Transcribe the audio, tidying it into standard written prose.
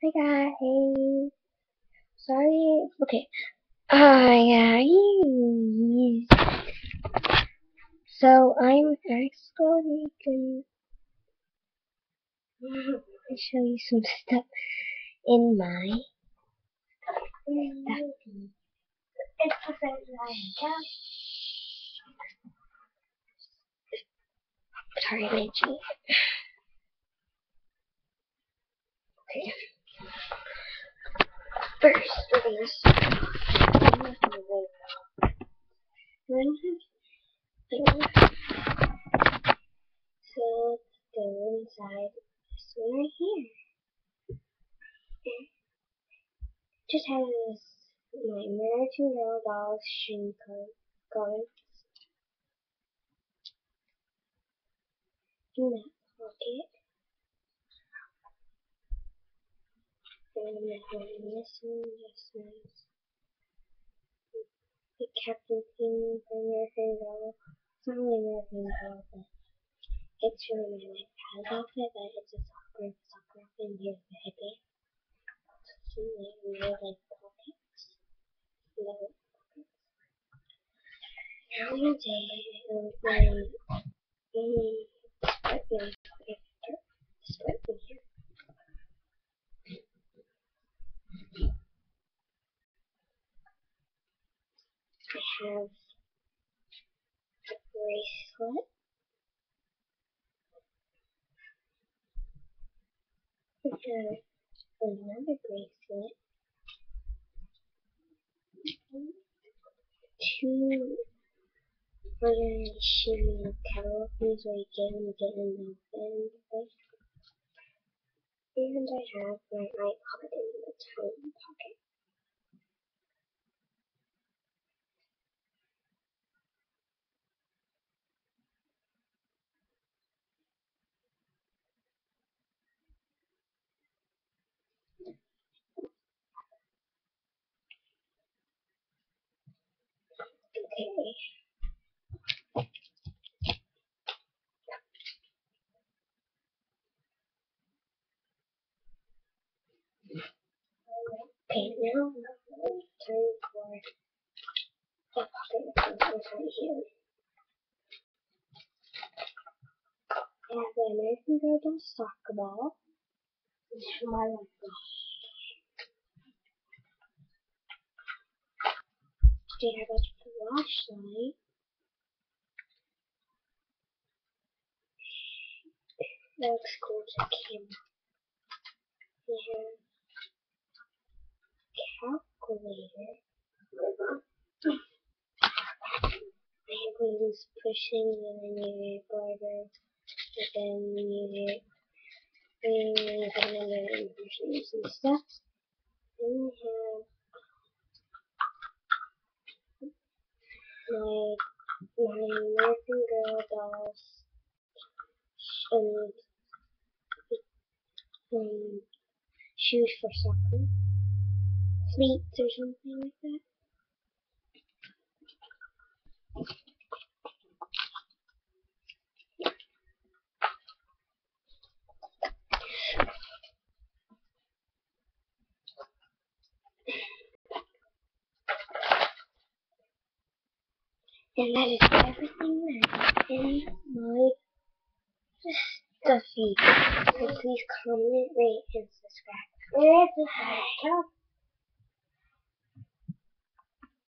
Hi guys. Sorry. Okay. Hi guys. So I'm actually gonna show you some stuff in my stuffie. It's the same line. Sorry, Reggie. Okay. First, we're gonna start with things. So go inside this one right here. Just has my American Girl doll string cards in that pocket. And then this one just says the Captain King for American Girl. It's not really American Girl, but it's really my dad's outfit, but it's a soccer outfit, and here's the hippie. So we have like pockets. Little pockets. Now I'm gonna take split in here. I have a bracelet. I have another bracelet. Two other shimmy kettle things where you get in the bend. And I have my iPod in the tiny pocket. Okay. Okay, now I'm going to turn for the pocket that goes right here. I have the American Girl doll soccer ball. This is my life. They have a flashlight. That looks cool to camera. They have a calculator. I have wheels pushing, and then you get border, and then you get another inversions and stuff. Then we have my American Girl dolls and shoes for soccer, cleats or something like that. And that is everything that's in my stuffie. So please comment, rate, and subscribe.